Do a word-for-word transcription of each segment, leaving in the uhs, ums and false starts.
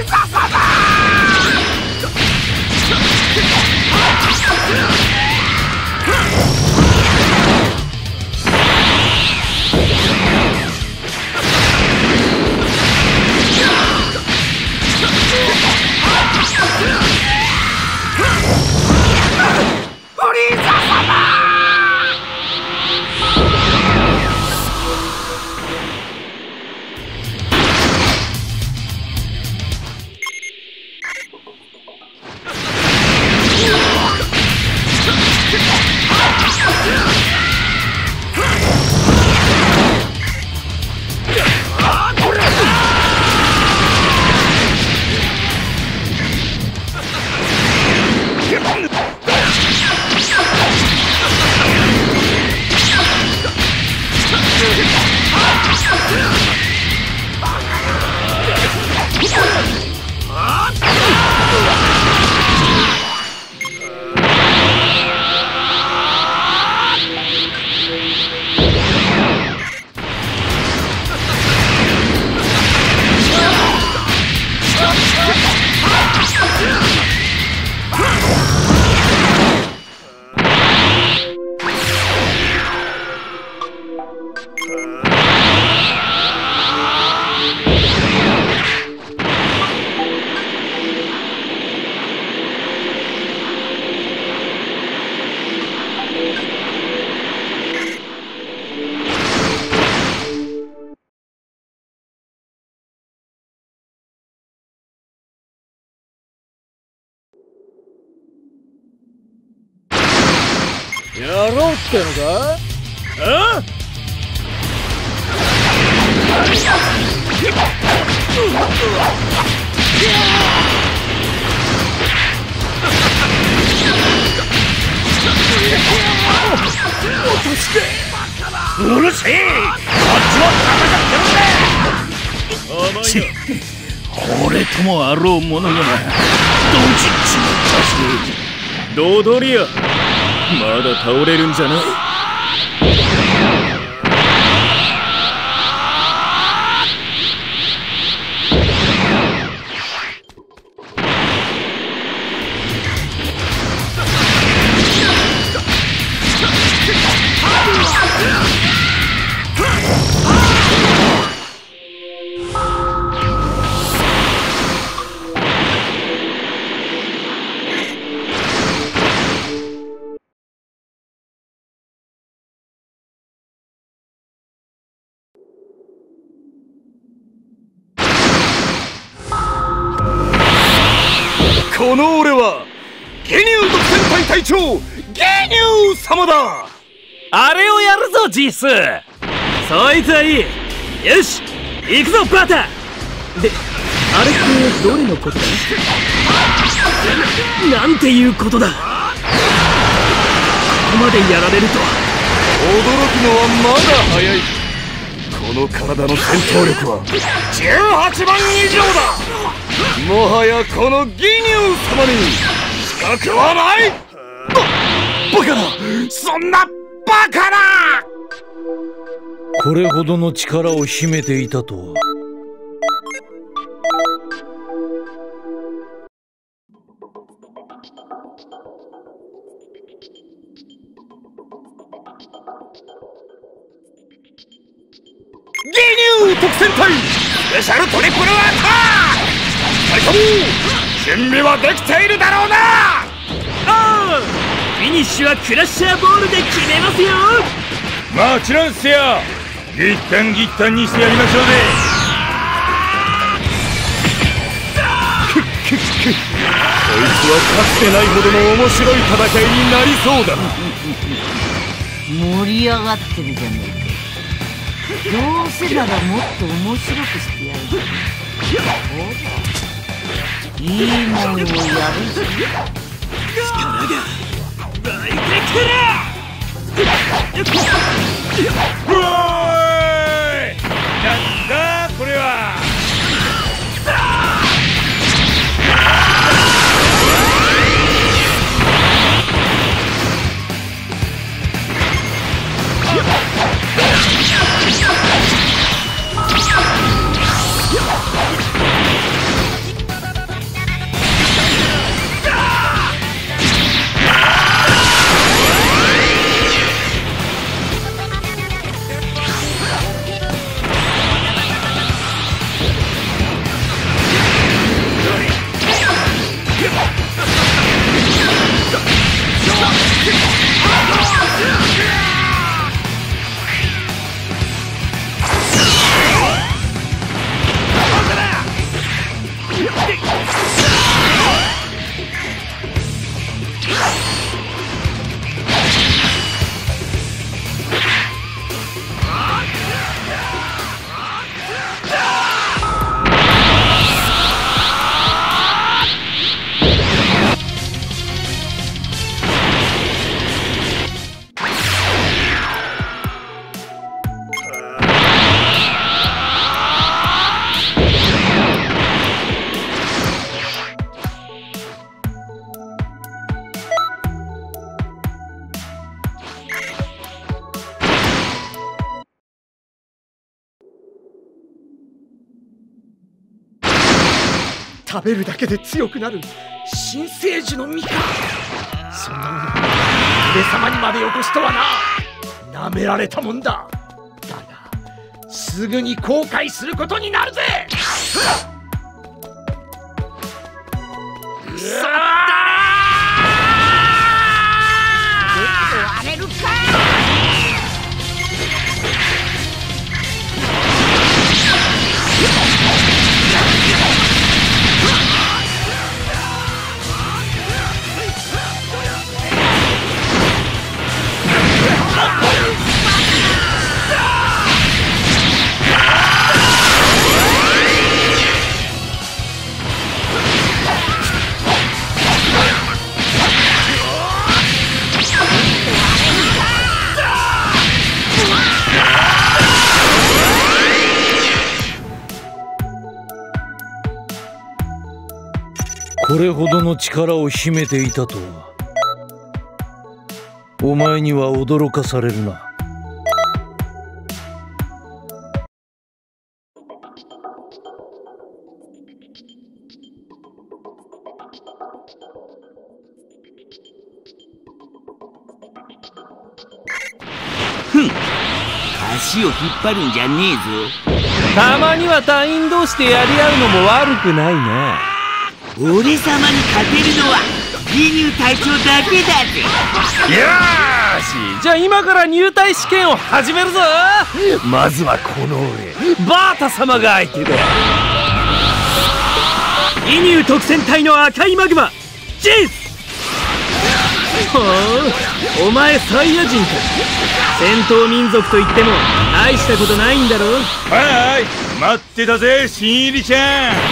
ザ様。フリーザ様。やろうってのか？ああ？落としてうるせえ！こっちも戦ってるんだ！ちっ、俺ともあろうものがどじっちまったぜ。ドドリア、まだ倒れるんじゃない。この俺はゲニュー独占隊隊長ゲニュー様だ。あれをやるぞジース。そいつはいい。よし行くぞバタ。であれってどれのことだ？なんていうことだ。ここまでやられるとは。驚くのはまだ早い。この体の戦闘力はじゅうはちまん以上だ。もはやこのギニュー様に資格はない。バ、バカな、そんなバカな。 これほどの力を秘めていたとは。 ギニュー特戦隊スペシャルトリプルアタック。ふたりとも準備はできているだろうな。ああ、フィニッシュはクラッシャーボールで決めますよ。 もちろんっすよ。ギッタンギッタンにしてやりましょうぜ。 くっくっく、こいつはかつてないほどの面白い戦いになりそうだ。 盛り上がってるじゃねえか。どうせならもっと面白くしてやる。ほら、いいもんをやるぞ。 力が湧いてくる。 おーい、なんだこれは。 食べるだけで強くなる新生児の実か。そんなもの上様にまでよこすとはな。なめられたもんだ。だがすぐに後悔することになるぜ。くそったなー。終われるか。 これほどの力を秘めていたとは。お前には驚かされるな。 ふん、足を引っ張るんじゃねえぞ。 たまには隊員同士でやり合うのも悪くないね。 俺様に勝てるのは義乳隊長だけだぜ。 よーし、じゃあ今から入隊試験を始めるぞ。まずはこの俺バータ様が相手だ。義乳特戦隊の赤いマグマジェイス。ほう、お前サイヤ人か。戦闘民族といっても大したことないんだろ。 はい、待ってたぜ新入りちゃん。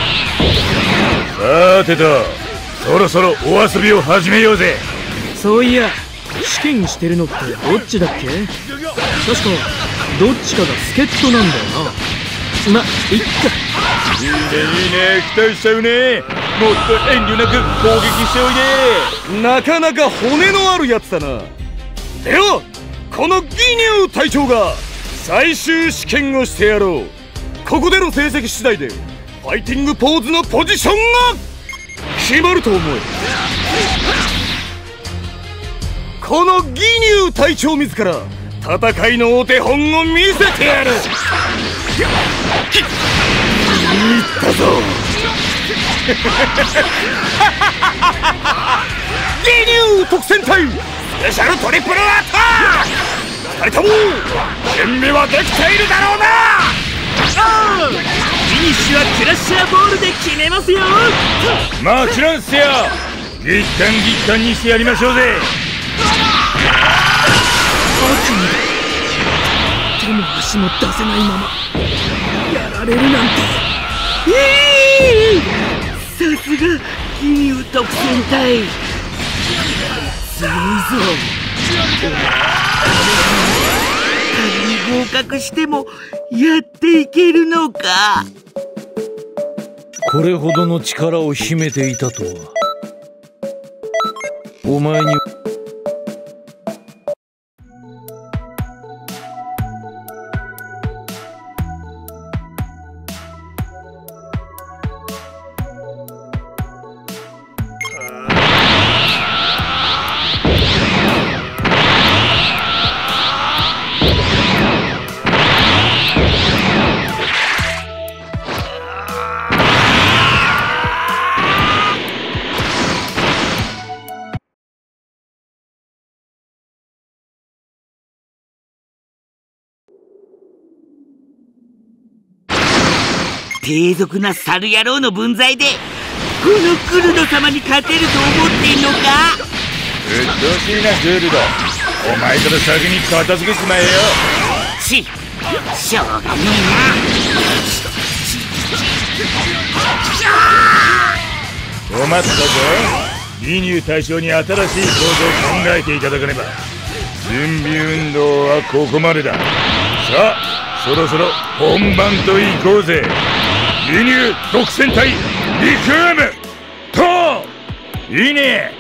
さてと、そろそろお遊びを始めようぜ。 そういや、試験してるのってどっちだっけ。確かどっちかが助っ人なんだよな。ま、いっか。 いいねいいね、期待しちゃうね。もっと遠慮なく攻撃しておいで。 なかなか骨のあるやつだな。ではこの義乳隊長が最終試験をしてやろう。ここでの成績次第でファイティングポーズのポジションが決まると思え。この義乳隊長自ら戦いのお手本を見せてやる。いったぞ義乳特戦隊スペシャルトリプルアタック。ふたりとも準備はできているだろうな。 フィニッシュはクラッシャーボールで決めますよ。 もちろんっすよ。ギッタンギッタンにしてやりましょうぜ。 手も足も出せないままやられるなんて。えー、さすが義乳特戦隊強いぞ。 仮に合格してもやっていけるのか。 これほどの力を秘めていたとは。お前に低俗な猿野郎の分際でこのクルノ様に勝てると思ってんのか。 うっとうしいなグールド。お前から先に片付けちまえよ。 ちしょうがねえな。困ったぞ。義乳対象に新しい構造を考えていただかねば。準備運動はここまでだ。さあそろそろ本番といこうぜ。義乳特戦隊リクームといいね。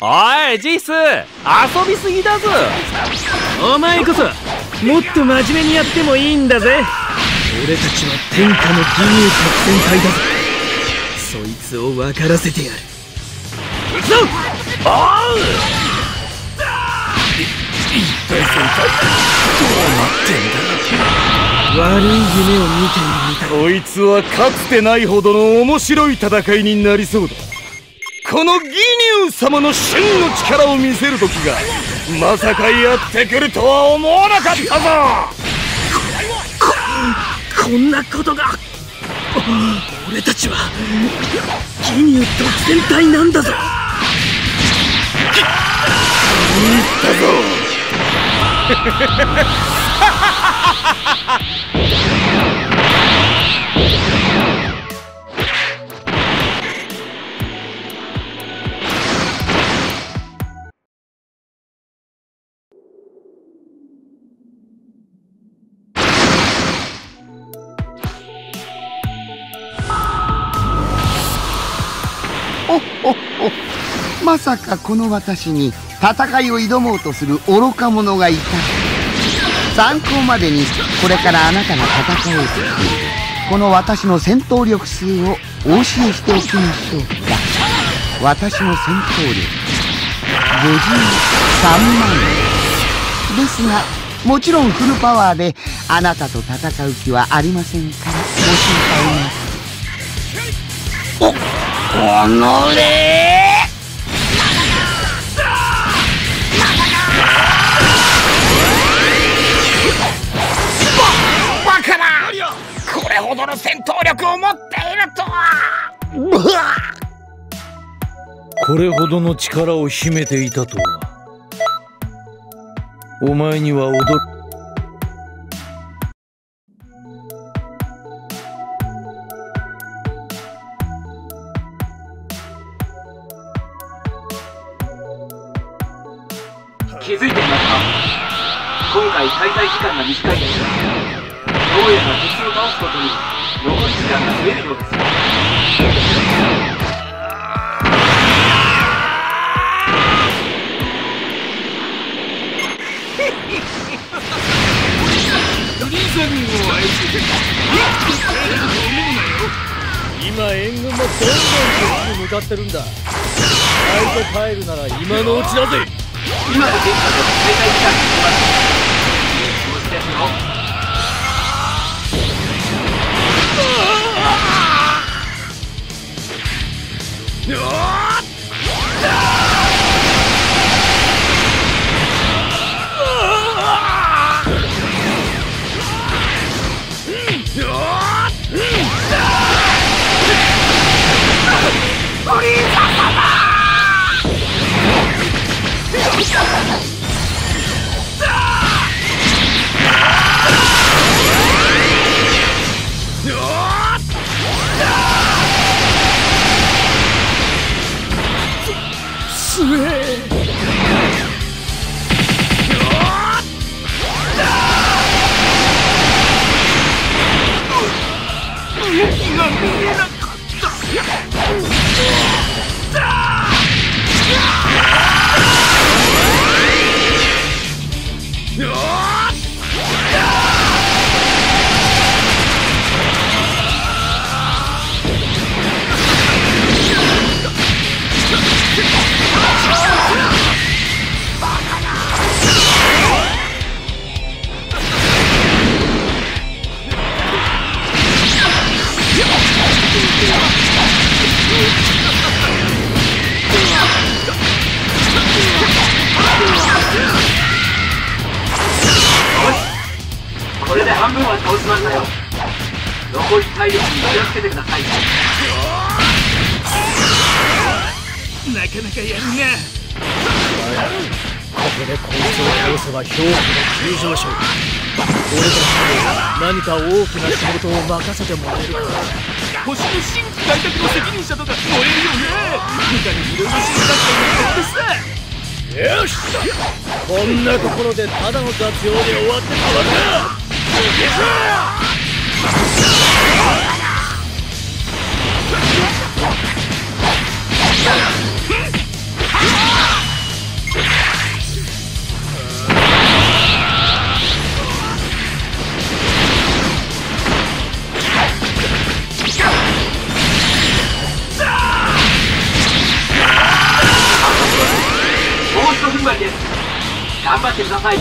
おいジース、遊びすぎだぞ。お前こそもっと真面目にやってもいいんだぜ。俺たちは天下の義乳特戦隊だぞ。そいつを分からせてやる。行くぞ。おう。一体戦隊どうなってんだ。悪い夢を見ているみたい。 こいつはかつてないほどの面白い戦いになりそうだ。この義乳様の真の力を見せる時がまさかやってくるとは思わなかったぞ。 こ, こんなことが。俺たちは義乳特戦隊なんだぞ。 言ったぞ。 ほっほっほ。まさかこの私に戦いを挑もうとする愚か者がいた。参考までにこれからあなたが戦おうとしているこの私の戦闘力数をお教えしておきましょうか。私の戦闘力ごじゅうさんまんですが、もちろんフルパワーであなたと戦う気はありませんからご心配なく。お、おのれバカな！これほどの戦闘力を持っているとは。 これほどの力を秘めていたとは。お前には驚く。 気づいていますか？今回滞在時間が短いですが、どうやら敵を倒すことに残り時間が増えるようです。 今援軍もどんどんこっちに向かってるんだ。バイト帰るなら今のうちだぜ。 今の電波と滞在時間が決まっています。気持ちですよ。これで半分は倒しましたよ。残り体力に気をつけてください。 なかなかやるな。ここでこいつを倒せば評価が急上昇。俺たちにも何か大きな仕事を任せてもらえるから。星の新規開拓の責任者とか燃えるよね。他にいろいろ新作がやってるさ。よし、こんなところでただの雑用で終わってたわけだ。行けぞ。 と踏ん張りです。頑張ってください。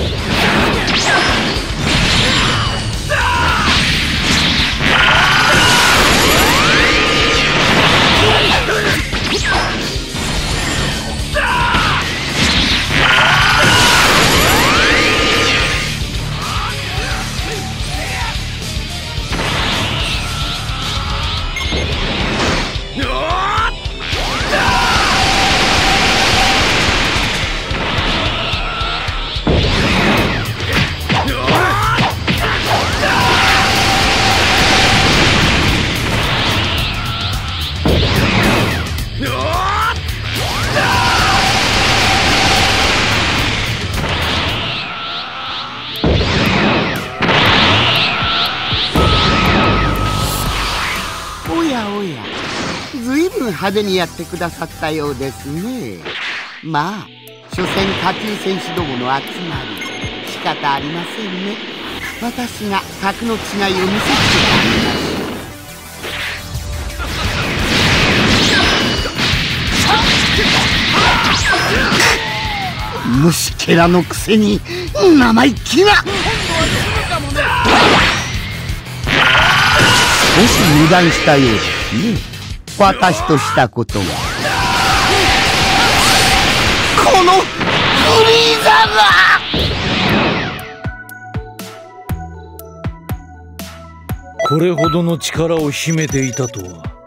派手にやってくださったようですね。まあ所詮下級戦士どもの集まり、仕方ありませんね。私が格の違いを見せつけてあげます。虫けらのくせに生意気な。少し油断したようですね。私としたことはこのフリーザがこれほどの力を秘めていたとは。